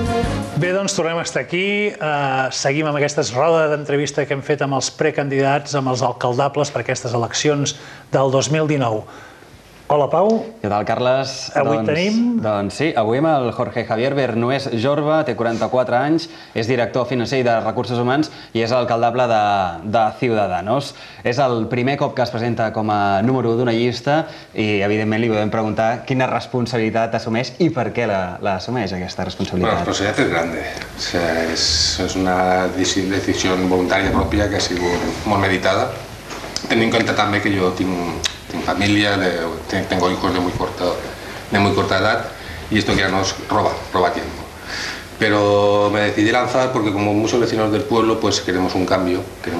Bé, doncs tornem a estar aquí. Seguim amb aquesta roda d'entrevista que hem fet amb els precandidats, amb els alcaldables per aquestes eleccions del 2019. Hola, Pau. Què tal, Carles? Avui tenim... Doncs sí, avui amb el Jorge Javier Bernués Jorba, té 44 anys, és director financer i de Recursos Humans i és alcaldable de Ciudadanos. És el primer cop que es presenta com a número 1 d'una llista i, evidentment, li podem preguntar quina responsabilitat assumeix i per què l'assumeix, aquesta responsabilitat. Bueno, la responsabilitat es grande. O sea, es una decisión voluntaria propia que ha sido muy meditada, teniendo en cuenta también que yo tengo familia, tengo hijos de muy corta edad y esto ya nos roba tiempo. Pero me decidí lanzar porque como muchos vecinos del pueblo pues queremos un cambio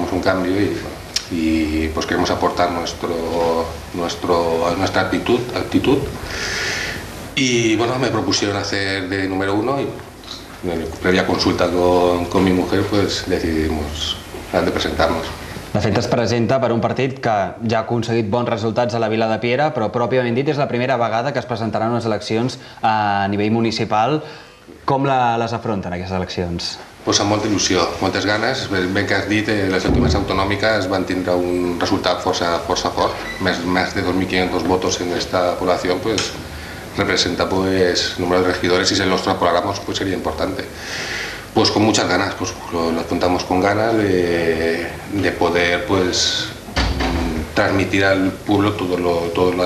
y pues queremos aportar nuestra actitud y bueno, me propusieron hacer de número 1 y previa consulta con mi mujer pues decidimos de presentarnos. De fet, es presenta per un partit que ja ha aconseguit bons resultats a la Vila de Piera, però pròpiament dit és la primera vegada que es presentaran unes eleccions a nivell municipal. Com les afronten, aquestes eleccions? Pues amb molta il·lusió, moltes ganes. Ben que has dit, les últimes autonòmiques van tindre un resultat força fort. Més de 2.500 votos en esta población, pues representa pues número de regidores y si los extrapoláramos pues sería importante. Pues con muchas ganas, pues lo afrontamos con ganas de poder pues transmitir al pueblo todas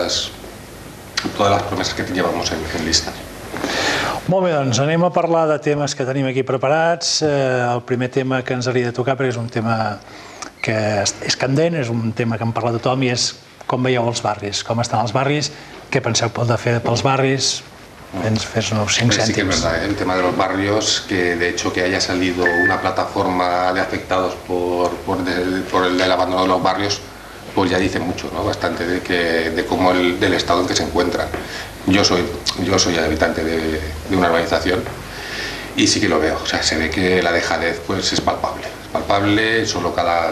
las promesas que llevamos en lista. Molt bé, doncs anem a parlar de temes que tenim aquí preparats. El primer tema que ens hauria de tocar, perquè és un tema que és candent, és un tema que en parla tothom i és com veieu els barris, com estan els barris, què penseu de fer pels barris. Fes unos 5 céntimos. Sí que es verdad, el tema de los barrios, que de hecho que haya salido una plataforma de afectados por el abandono de los barrios, pues ya dice mucho, ¿no? Bastante de cómo del estado en que se encuentran. Yo soy habitante de una urbanización y sí que lo veo, o sea, se ve que la dejadez pues es palpable, solo cada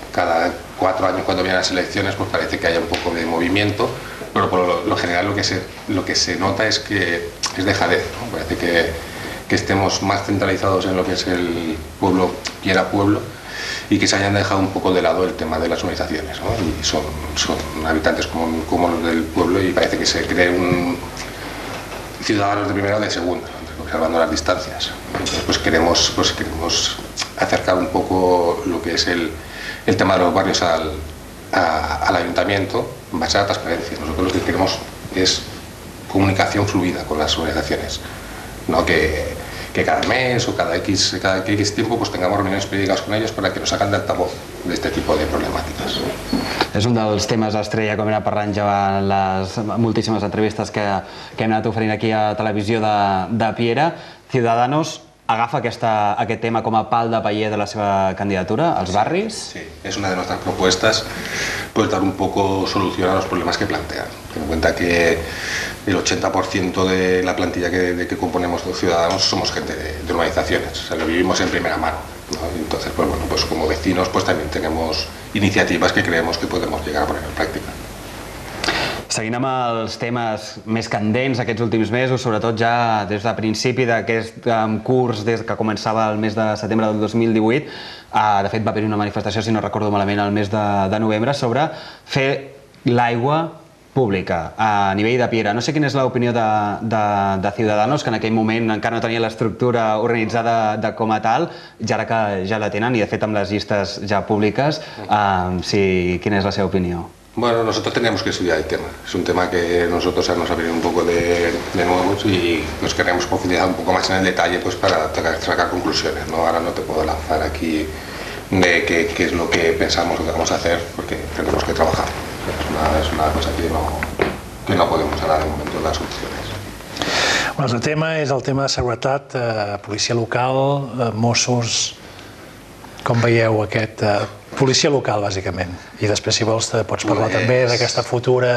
4 años cuando vienen las elecciones pues parece que haya un poco de movimiento, pero por lo general lo que se nota es que es dejadez, ¿no? Parece que estemos más centralizados en lo que es el pueblo, Piera pueblo, y que se hayan dejado un poco de lado el tema de las urbanizaciones, ¿no? Y son habitantes como los del pueblo y parece que se creen ciudadanos de primera o de segunda, observando las distancias. Entonces pues queremos acercar un poco lo que es el tema de los barrios al ayuntamiento en base a la transparencia. Nosotros lo que queremos es comunicación fluida con las organizaciones, no que cada mes o cada X tiempo pues tengamos reuniones periódicas con ellos para que nos hagan de altavoz de este tipo de problemàtiques. És un dels temes estrella, com hem anat parlant ja en les moltíssimes entrevistes que hem anat oferint aquí a Televisió de Piera. Ciudadanos agafa aquest tema com a pal de paller de la seva candidatura als barris. Sí, es una de nuestras propuestas, pues dar un poco solución a los problemas que plantean. Ten en cuenta que el 80% de la plantilla que componemos los ciudadanos somos gente de urbanizaciones, o sea, lo vivimos en primera mano, ¿no? Entonces, pues bueno, pues como vecinos pues también tenemos iniciativas que creemos que podemos llegar a poner en práctica. Seguint amb els temes més candents aquests últims mesos, sobretot ja des de principi d'aquest curs, des que començava el mes de setembre del 2018, de fet va haver-hi una manifestació, si no recordo malament, el mes de novembre, sobre fer l'aigua pública a nivell de Piera. No sé quina és l'opinió de Ciudadanos, que en aquell moment encara no tenia l'estructura organitzada com a tal, ja ara que ja la tenen i de fet amb les llistes ja públiques, quina és la seva opinió? Bueno, nosotros tenemos que estudiar el tema. Es un tema que nosotros nos ha venido un poco de nuevos y nos queremos profundizar un poco más en el detalle pues para sacar conclusiones, ¿no? Ahora no te puedo lanzar aquí de qué es lo que pensamos o que vamos a hacer porque tenemos que trabajar. Es una cosa que no podemos ahora de momento dar soluciones. El tema és el tema de seguretat, policia local, Mossos. Com veieu aquest... Policia local, bàsicament. I després, si vols, pots parlar també d'aquesta futura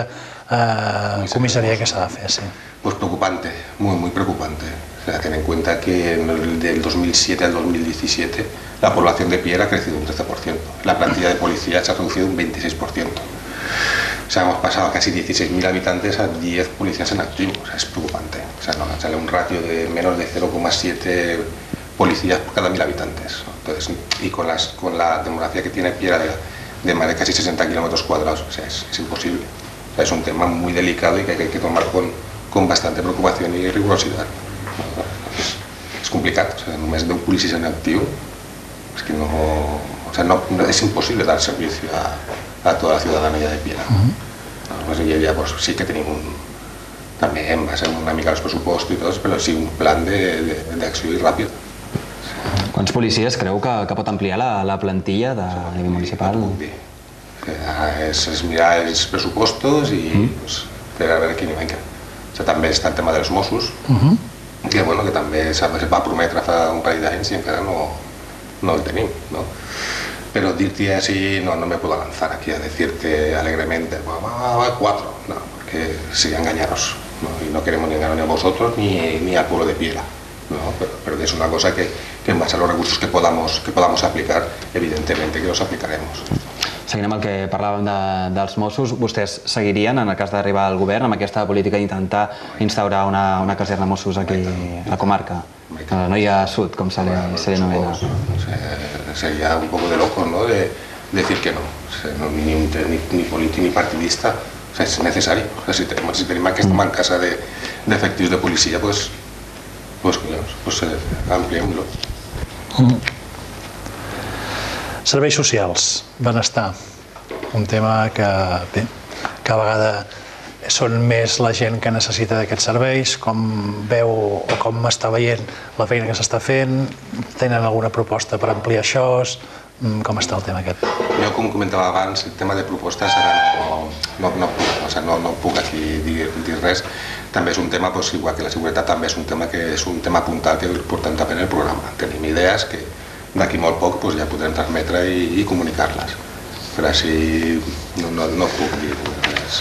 comissaria que s'ha de fer, sí. Pues preocupante, muy preocupante. O sea, ten en cuenta que del 2007 al 2017 la población de Piera ha crecido un 13%. La plantilla de policía se ha reducido un 26%. O sea, hemos pasado a casi 16.000 habitantes a 10 policías en activo. O sea, es preocupante. O sea, nos sale un ratio de menos de 0,7 policías por cada 1.000 habitantes. Entonces, y con la demografía que tiene Piera de más de casi 60 kilómetros cuadrados, o sea, es imposible. O sea, es un tema muy delicado y que hay que tomar con bastante preocupación y rigurosidad. Es complicado. O sea, només 10 policies en actiu, és que no, o sea, no, és impossible dar servicio a toda la ciudadanía de Piera. Pues, sí que tenim també en base una mica als pressupostos i tot, però sí un plan d'acció i ràpid. Quants policies creu que pot ampliar la plantilla de nivell municipal? No puc dir. És mirar els pressupostos i per a veure quin hi va. També està el tema dels Mossos, que també se va prometre fa un parell d'anys i encara no el tenim. Pero dirte así no me puedo lanzar aquí a decirte alegremente 4, no, porque sería engañaros, ¿no? Y no queremos ni engañar a vosotros ni al pueblo de Piera, ¿no? Pero es una cosa que en base a los recursos que podamos aplicar, evidentemente que los aplicaremos. Seguint amb el que parlàvem dels Mossos, vostès seguirien, en el cas d'arribar al govern, amb aquesta política d'intentar instaurar una caserna Mossos aquí a la comarca, a la Noia Sud, com se li anomena? Sería un poco de loco, ¿no?, de decir que no. O sea, ni político ni partidista. O sea, es necesario. O sea, si tenemos aquesta mancasa d'efectius de policia, pues ampliémoslo. Serveis socials, benestar, un tema que, bé, cada vegada són més la gent que necessita d'aquests serveis. Com veu o com està veient la feina que s'està fent? Tenen alguna proposta per ampliar això? Com està el tema aquest? Jo, com comentava abans, el tema de propostes ara no puc aquí dir res. També és un tema, igual que la seguretat, també és un tema puntal que portem també en el programa. Tenim idees que d'aquí molt poc ja podrem transmetre i comunicar-les. Però així no puc dir res.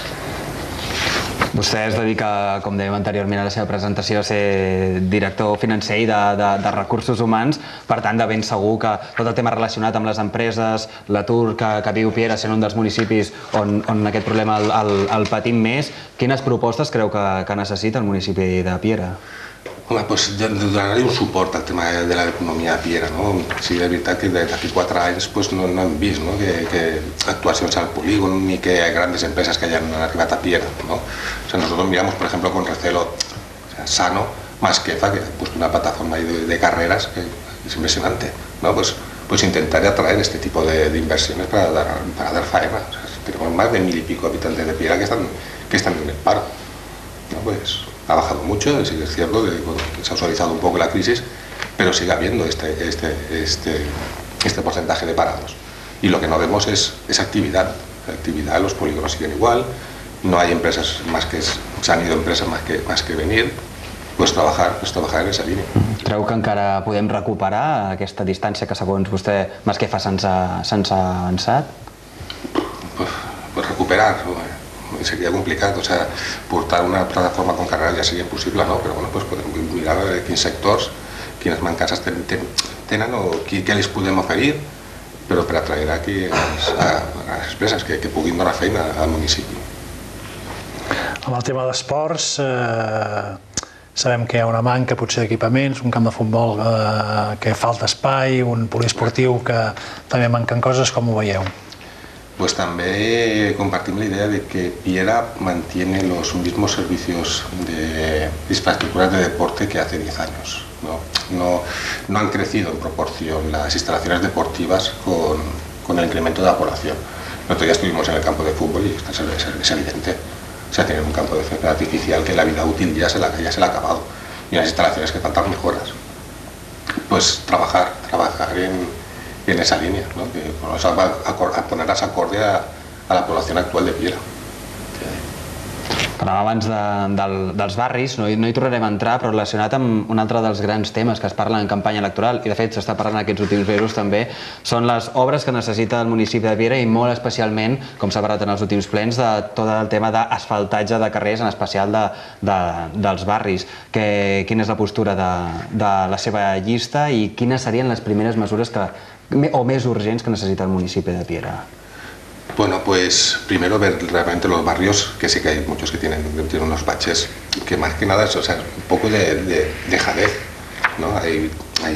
Vostè es dedica, com dèiem anteriorment a la seva presentació, a ser director financer i de recursos humans. Per tant, de ben segur que tot el tema relacionat amb les empreses, l'atur que viu Piera, sent un dels municipis on aquest problema el patim més, quines propostes creu que necessita el municipi de Piera? Home, doncs donar-li un suport al tema de l'economia a Piera, no? Sí, és veritat que d'aquí 4 anys no hem vist que actuacions al polígon ni que grandes empresas que hayan arribat a Piera, ¿no? O sea, nosotros miramos, por ejemplo, con recelo Sano, Masquefa, que ha puesto una plataforma de carreras que es impresionante, ¿no? Pues intentar atraer este tipo de inversiones para dar faena. O sea, tenemos más de 1.000 y pico habitantes de Piera que están en el paro, ¿no? Pues ha bajado mucho, sí que es cierto que se ha suavizado un poco la crisis, pero sigue habiendo este porcentaje de parados. Y lo que no vemos es actividad. Actividad, los polígonos siguen igual, no hay empresas se han ido empresas más que venir, pues trabajar en esa línia. Creu que encara podem recuperar aquesta distància que segons vostè Masquefa se'ns ha avançat? Pues recuperar, sería complicado, o sea, portar una plataforma con carreras ya sería imposible, ¿no? Pero bueno, pues podem mirar a veure quins sectors, quines mancances tenen o què les podem oferir, però per atraure aquí a les empreses que puguin donar feina al municipi. Amb el tema d'esports, sabem que hi ha una manca potser d'equipaments, un camp de futbol que falta espai, un poliesportiu que també manquen coses, com ho veieu? Pues también compartimos la idea de que Piera mantiene los mismos servicios de infraestructuras de deporte que hace 10 años. No han crecido en proporción las instalaciones deportivas con el incremento de la población. Nosotros ya estuvimos en el campo de fútbol y es evidente. O sea, tienen un campo de césped artificial que la vida útil ya se la ha acabado y unas instalaciones que faltan mejoras. Pues trabajar en esa línea, ¿no? Que va a ponerlas acorde a la población actual de Piera. Parlàvem abans dels barris, no hi tornarem a entrar, però relacionat amb un altre dels grans temes que es parlen en campanya electoral, i de fet s'està parlant aquests últims mesos també, són les obres que necessita el municipi de Piera i molt especialment, com s'ha parlat en els últims plens, de tot el tema d'asfaltatge de carrers, en especial dels barris. Quina és la postura de la seva llista i quines serien les primeres mesures o més urgents que necessita el municipi de Piera? Bueno, pues primero ver realmente los barrios, que sí que hay muchos que tienen unos baches, que más que nada es, o sea, un poco de dejadez, ¿no? Hay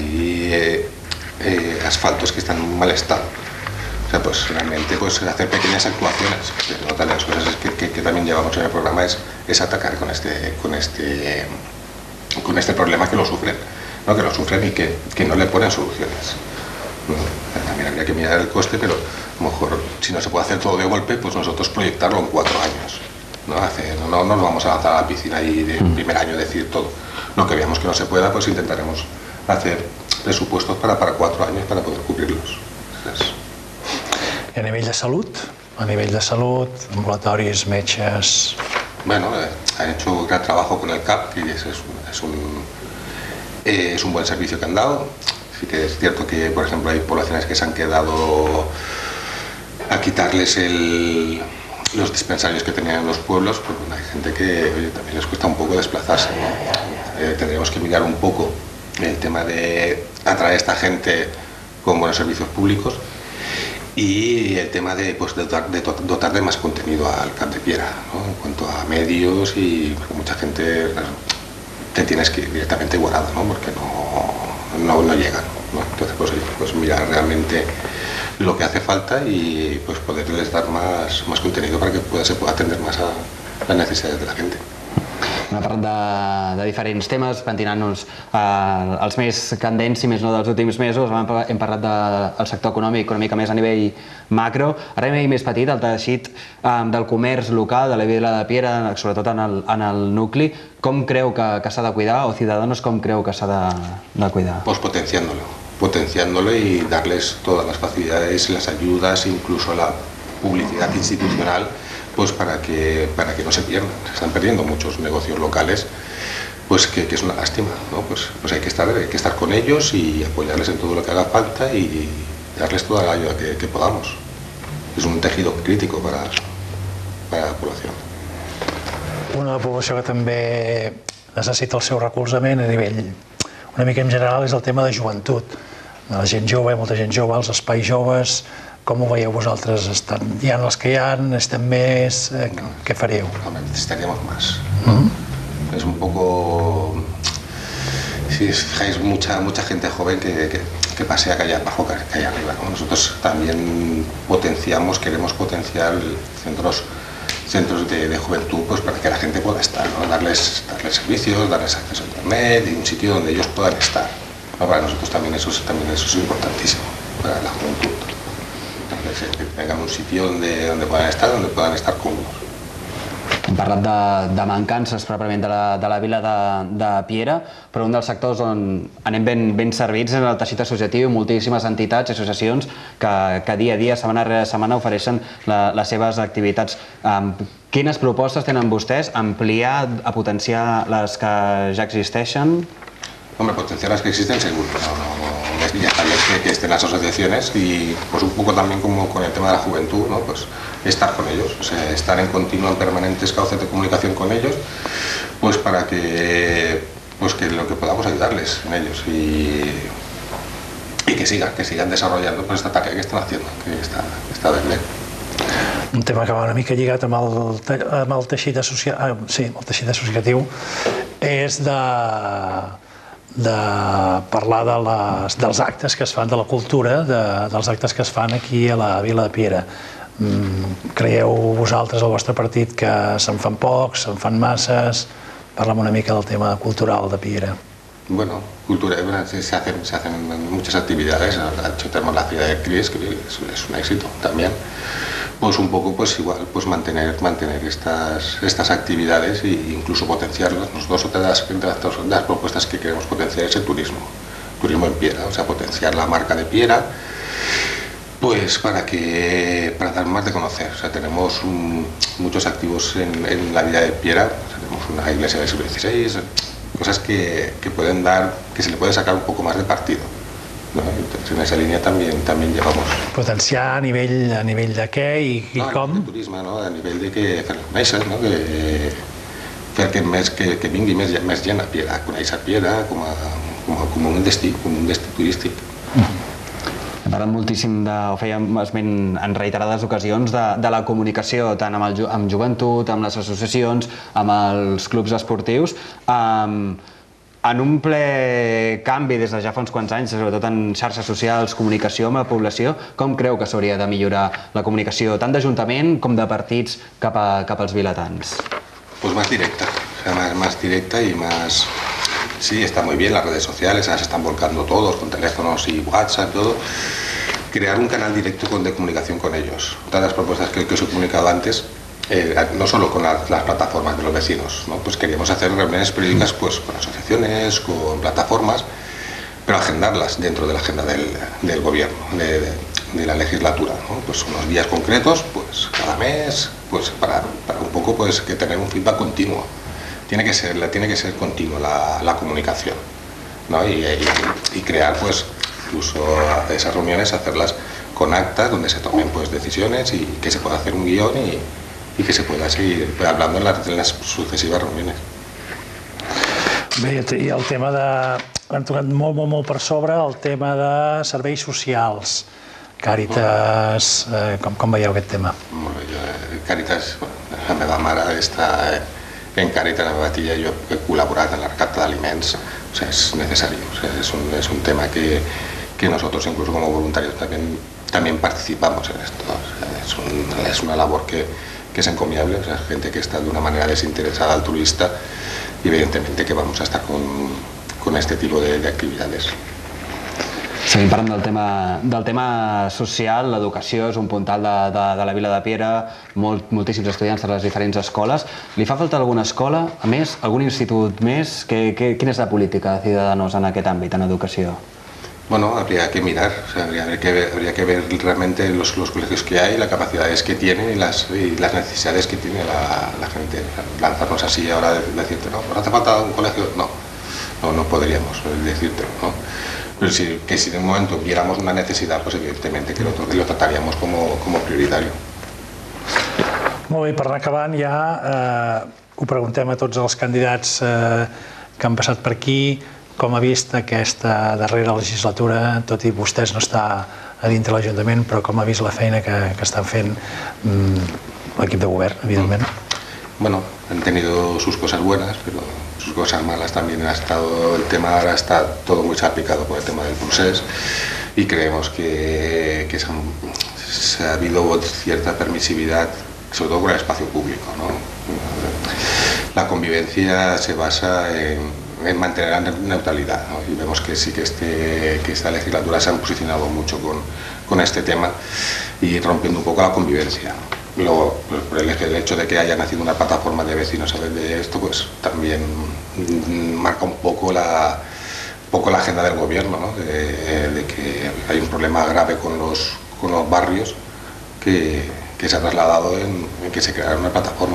asfaltos que están en mal estado. O sea, pues realmente pues hacer pequeñas actuaciones. Otra de las cosas que también llevamos en el programa es atacar con este problema que lo sufren, ¿no? Que lo sufren y que no le ponen soluciones, ¿no? También habría que mirar el coste, pero a lo mejor si no se puede hacer todo de golpe, pues nosotros proyectarlo en 4 años, ¿no? No nos vamos a lanzar a la piscina ahí de primer año decir todo. Lo que veamos que no se pueda, pues intentaremos hacer presupuestos para 4 años para poder cubrirlos. I a nivell de salut? A nivell de salut, ambulatoris, metges... Bueno, han hecho un gran trabajo con el CAP, que es un buen servicio que han dado. Sí que es cierto que, por ejemplo, hay poblaciones que se han quedado a quitarles los dispensarios que tenían en los pueblos, pues bueno, hay gente que, oye, también les cuesta un poco desplazarse, ¿no? Tendríamos que mirar un poco el tema de atraer a esta gente con buenos servicios públicos y el tema de, pues, dotar de más contenido al CAP de Piera, ¿no? En cuanto a medios, y mucha gente te tienes que ir directamente guardado, ¿no? Porque no llegan, ¿no? Entonces pues mirar realmente lo que hace falta y pues poderles dar más contenido para que se pueda atender más a las necesidades de la gente. Hem parlat de diferents temes, pentinant-nos els més candents, si més no, dels últims mesos. Hem parlat del sector econòmic, una mica més a nivell macro. Ara a nivell més petit, el teixit del comerç local, de la vila de Piera, sobretot en el nucli, com creu que s'ha de cuidar, o Ciudadanos com creu que s'ha de cuidar? Pues potenciándolo y darles todas las facilidades, las ayudas, incluso la publicidad institucional, pues para que no se pierdan. Se están perdiendo muchos negocios locales, pues que es una lástima, ¿no? Pues hay que estar con ellos y apoyarles en todo lo que haga falta y darles toda la ayuda que podamos. És un tejido crítico para la població. Una població que també necessita el seu recolzament a nivell una mica en general és el tema de joventut. La gent jove, molta gent jove, els espais joves, com ho veieu vosaltres? Hi ha els que hi ha, estem més... Què fareu? Necesitaríamos más. Es un poco... Si os fijáis, mucha gente joven que pasea calle abajo, calle arriba, ¿no? Nosotros también queremos potenciar centros de juventud, pues para que la gente pueda estar, ¿no? Darles servicios, darles acceso a internet y un sitio donde ellos puedan estar, ¿no? Para nosotros también eso es importantísimo, para la juventud. Que tengan un sitio donde puedan estar cómodos. Hem parlat de mancances pròpiament de la vila de Piera, però un dels sectors on anem ben servits és el teixit associatiu i moltíssimes entitats i associacions que dia a dia, setmana rere setmana, ofereixen les seves activitats. Quines propostes tenen vostès? Ampliar, a les que ja existeixen? Hombre, potenciar las que existen seguro. Ya está bien que estén las asociaciones y pues un poco también como con el tema de la juventud, ¿no? Pues estar con ellos, o sea, estar en continuo, en permanentes cauces de comunicación con ellos, pues para que lo que podamos ayudarles en ellos y que sigan desarrollando pues esta tarea que están haciendo, que está de bien. Un tema que va una mica lligat amb el teixit associatiu és de parlar dels actes que es fan, de la cultura, dels actes que es fan aquí a la vila de Piera. Creieu vosaltres, el vostre partit, que se'n fan pocs, se'n fan masses? Parlem una mica del tema cultural de Piera. Bueno, se hacen muchas actividades. De hecho, tenemos la ciudad de Cries, que es un éxito también. Pues un poco, pues igual, pues mantener estas actividades e incluso potenciarlas. Nosotros, otra de las propuestas que queremos potenciar es el turismo en Piera, o sea, potenciar la marca de Piera, pues para dar más de conocer. O sea, tenemos muchos activos en la vida de Piera, tenemos una iglesia del siglo XVI, cosas que pueden dar, que se le puede sacar un poco más de partido, ¿no? Entonces, en esa línea también llevamos. Potenciar a nivell de què i com? A nivell de turisme, no? A nivell de que fer conèixer, no? Que vingui més gent a Piera, a conèixer Piera com un destí turístic. Hem parlat moltíssim, o fèiem esment en reiterades ocasions, de la comunicació, tant amb joventut, amb les associacions, amb els clubs esportius. En un ple canvi des de ja fa uns quants anys, sobretot en xarxes socials, comunicació amb la població, com creu que s'hauria de millorar la comunicació tant d'Ajuntament com de partits cap als vilatans? Pues más directa, más directa y más... Sí, está muy bien las redes sociales, ahora se están volcando todos con teléfonos y WhatsApp, todo. Crear un canal directo de comunicación con ellos. Todas las propuestas que os he comunicado antes, no solo con las plataformas de los vecinos, ¿no? Pues queríamos hacer reuniones periódicas pues, con asociaciones, con plataformas, pero agendarlas dentro de la agenda del gobierno, de la legislatura, ¿no? Pues unos días concretos, pues cada mes, pues para un poco pues que tener un feedback continuo. Tiene que ser continua la comunicación, ¿no? Y crear pues incluso esas reuniones, hacerlas con actas donde se tomen pues decisiones y que se pueda hacer un guión y que se pueda seguir hablando en las sucesivas reuniones. Bé, i el tema de... Han tocat molt per sobre el tema de serveis socials. Càritas, com veieu aquest tema? Càritas, la meva mare està en Càritas, la meva tia, jo he col·laborat en la recapta d'aliments, o sea, es necesario, o sea, es un tema que nosotros incluso como voluntarios también participamos en esto, o sea, es una labor que es encomiable, o sea, gente que está de una manera desinteresada, altruista, y evidentemente que vamos a estar con este tipo de actividades. Seguim parlant del tema social. L'educació és un puntal de la Vila de Piera, moltíssims estudiants de les diferents escoles. Li fa falta alguna escola, a més, algun institut més? Quina és la política de Ciudadanos en aquest àmbit, en educació? Bueno, habría que mirar, o sea, habría que ver realmente los colegios que hay, las capacidades que tienen y las necesidades que tiene la gente. Lanzarnos así ahora de decirte, no, ¿nos hace falta un colegio? No podríamos decirte, ¿no? Pero que si en un momento viéramos una necesidad, pues evidentemente que lo trataríamos como prioritario. Molt bé, per anar acabant ja ho preguntem a tots els candidats que han passat per aquí, com ha vist aquesta darrera legislatura, tot i vostès no està a dintre l'Ajuntament, però com ha vist la feina que estan fent l'equip de govern, evidentment. Bueno, han tenido sus cosas buenas, pero sus cosas malas también ha estado, el tema ahora está todo muy salpicado por el tema del procés y creemos que ha habido cierta permisividad, sobre todo con el espacio público, ¿no? La convivencia se basa en mantener la neutralidad, ¿no? Y vemos que sí que esta legislatura se han posicionado mucho con este tema y rompiendo un poco la convivencia. Luego, por el hecho de que haya nacido una plataforma de vecinos a ver de esto, pues también marca un poco la agenda del gobierno, ¿no? de que hay un problema grave con los barrios que se ha trasladado en que se creara una plataforma.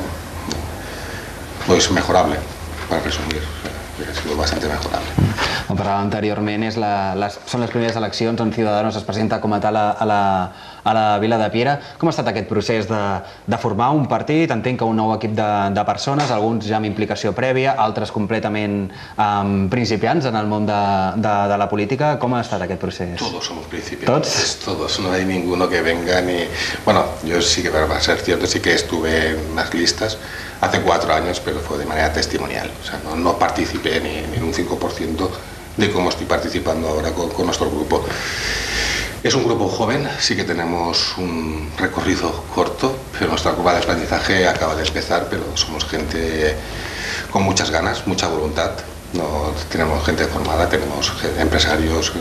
Pues mejorable, para resumir, ha sido bastante mejorable. Com parlàvem anteriorment, són les primeres eleccions on Ciudadanos es presenta com a tal a la Vila de Piera. Com ha estat aquest procés de formar un partit? Entenc que un nou equip de persones, alguns ja amb implicació prèvia, altres completament principiants en el món de la política. Com ha estat aquest procés? Todos somos principiantes. Todos, no hay ninguno que venga ni... Bueno, yo sí que, para ser cierto, sí que estuve en las listas hace 4 años, pero fue de manera testimonial. O sea, no participé ni en un 5% de cómo estoy participando ahora con nuestro grupo. Es un grupo joven, sí que tenemos un recorrido corto, pero nuestra curva de aprendizaje acaba de empezar, pero somos gente con muchas ganas, mucha voluntad. No, tenemos gente formada, tenemos empresarios,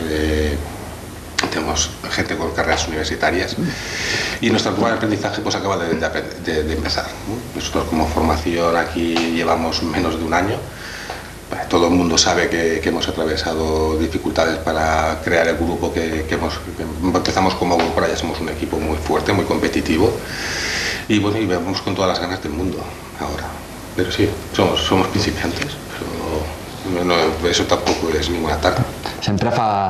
tenemos gente con carreras universitarias y nuestra curva de aprendizaje pues acaba de empezar, ¿no? Nosotros como formación aquí llevamos menos de un año. Todo el mundo sabe que hemos atravesado dificultades para crear el grupo que empezamos como grupo, ahora ya somos un equipo muy fuerte, muy competitivo y bueno, y vamos con todas las ganas del mundo ahora. Pero sí, somos principiantes, pero eso tampoco es ninguna taca. Sempre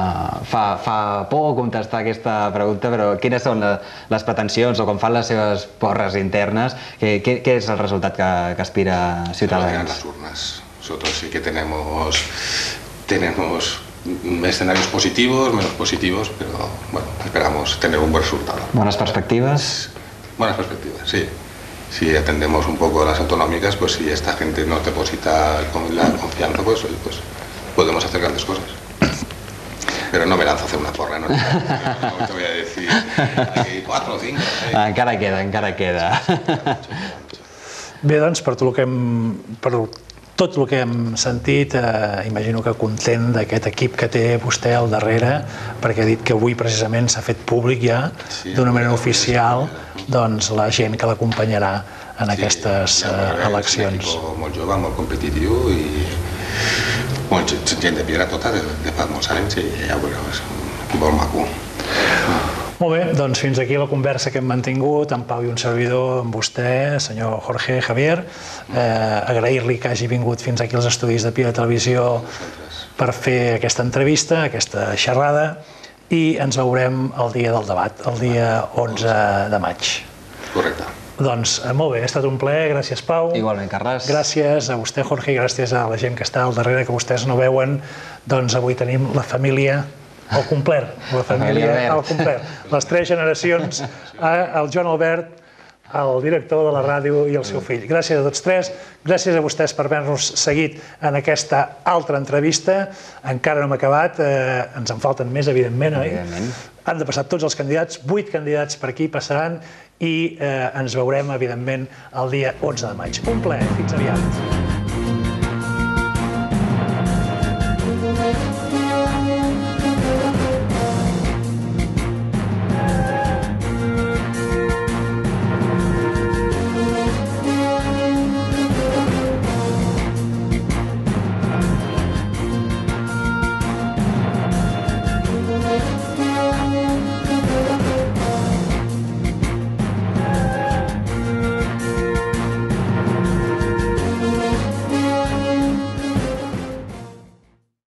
fa por contestar aquesta pregunta, però quines són les pretensions o com fan les seves porres internes? Què és el resultat que aspira Ciutadans? Las urnas. Nosotros sí que tenemos escenarios positivos, menos positivos, pero bueno, esperamos tener un buen resultado. Buenas perspectivas. Buenas perspectivas, sí. Si atendemos un poco a las autonómicas, pues si esta gente nos deposita con la confianza, pues podemos hacer grandes cosas. Pero no me lanzo a hacer una porra, no te voy a decir aquí 4 o 5. Encara queda. Bé, doncs, per tot el que hem sentit, imagino que content d'aquest equip que té vostè al darrere, perquè ha dit que avui precisament s'ha fet públic ja, d'una manera oficial, doncs la gent que l'acompanyarà en aquestes eleccions. És un equip molt jove, molt competitiu i gent de piedra tota de fa molts anys i ja ho veureu, és un equip molt maco. Molt bé, doncs fins aquí la conversa que hem mantingut, en Pau i un servidor, amb vostè, senyor Jorge Javier. Agrair-li que hagi vingut fins aquí als estudis de Piedra Televisió per fer aquesta entrevista, aquesta xerrada, i ens veurem el dia del debat, el dia 11 de maig. Correcte. Doncs molt bé, ha estat un plaer, gràcies Pau. Igualment, Carles. Gràcies a vostè, Jorge, i gràcies a la gent que està al darrere, que vostès no veuen. Doncs avui tenim la família al complet, la família al complet. Les 3 generacions, el Joan Albert, el director de la ràdio i el seu fill. Gràcies a tots 3, gràcies a vostès per haver-nos seguit en aquesta altra entrevista. Encara no hem acabat, ens en falten més, evidentment, oi? Han de passar tots els candidats, 8 candidats per aquí passaran i ens veurem, evidentment, el dia 11 de maig. Un plaer, fins aviat.